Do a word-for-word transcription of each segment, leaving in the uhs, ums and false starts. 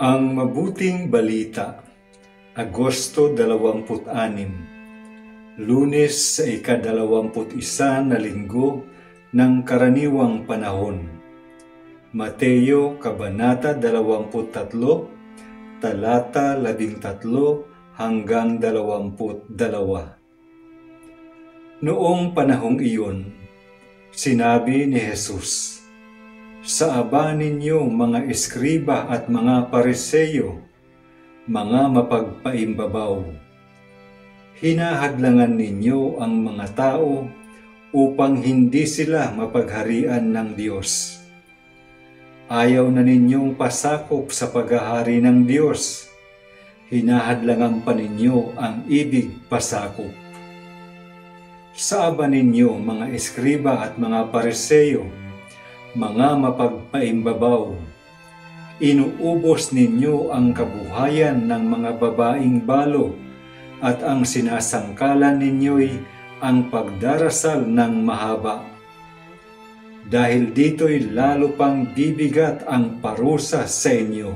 Ang Mabuting Balita, Agosto dalawampu't anim, Lunes sa ikadalawamput isa na linggo ng karaniwang panahon. Mateo Kabanata dalawamput tatlo, talata labing tatlo hanggang dalawamput dalawa. Noong panahong iyon, sinabi ni Jesus, "Sa aba ninyo mga eskriba at mga pariseyo, mga mapagpaimbabaw, hinahadlangan ninyo ang mga tao upang hindi sila mapagharian ng Diyos. Ayaw na ninyong pasakop sa paghahari ng Diyos, hinahadlangan pa ninyo ang ibig pasakop. Sa aba ninyo mga eskriba at mga pariseyo, mga mapagpaimbabaw, inuubos ninyo ang kabuhayan ng mga babaeng balo at ang sinasangkalan ninyo'y ang pagdarasal ng mahaba. Dahil dito'y lalo pang bibigat ang parusa sa inyo.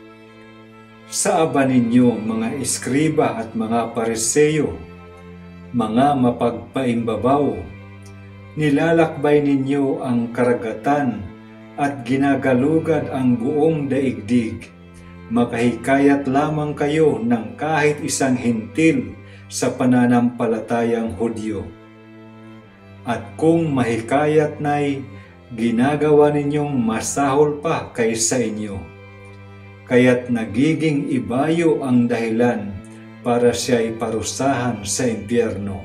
Sa aba ninyo mga eskriba at mga pariseyo, mga mapagpaimbabaw, nilalakbay ninyo ang karagatan at ginagalugad ang buong daigdig. Makahikayat lamang kayo ng kahit isang hintil sa pananampalatayang Hudyo. At kung mahikayat na'y ginagawa ninyong masahol pa kaysa inyo, kaya't nagiging ibayo ang dahilan para siya'y parusahan sa impyerno.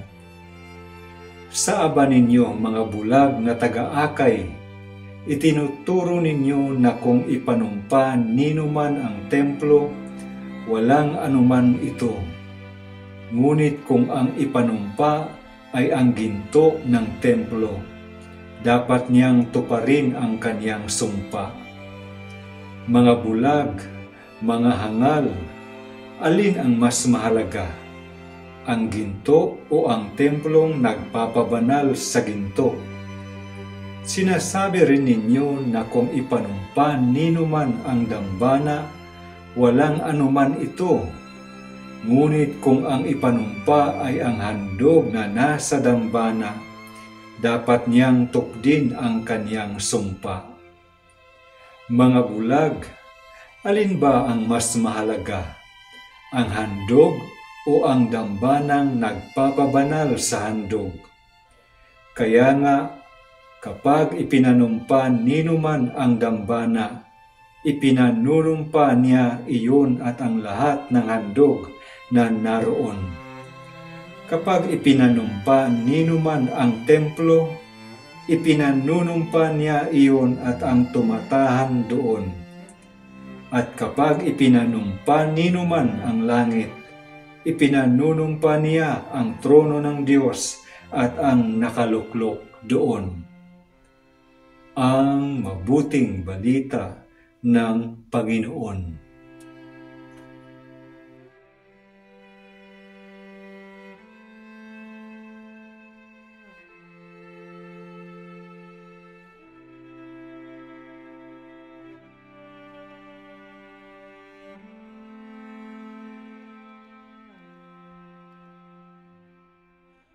Sa aba ninyo mga bulag na taga-akay, itinuturo ninyo na kung ipanumpa ninuman ang templo, walang anuman ito. Ngunit kung ang ipanumpa ay ang ginto ng templo, dapat niyang tuparin ang kaniyang sumpa. Mga bulag, mga hangal, alin ang mas mahalaga? Ang ginto o ang templong nagpapabanal sa ginto? Sinasabi rin ninyo na kung ipanumpa ninuman ang dambana, walang anuman ito. Ngunit kung ang ipanumpa ay ang handog na nasa dambana, dapat niyang tukdin ang kaniyang sumpa. Mga bulag, alin ba ang mas mahalaga? Ang handog o ang dambanang nagpapabanal sa handog? Kaya nga, kapag ipinanumpa ninuman ang dambana, ipinanunumpa niya iyon at ang lahat ng handog na naroon. Kapag ipinanumpa ninuman ang templo, ipinanunumpa niya iyon at ang tumatahan doon. At kapag ipinanumpa ninuman ang langit, ipinanunumpa niya ang trono ng Diyos at ang nakaluklok doon." Ang Mabuting Balita ng Panginoon.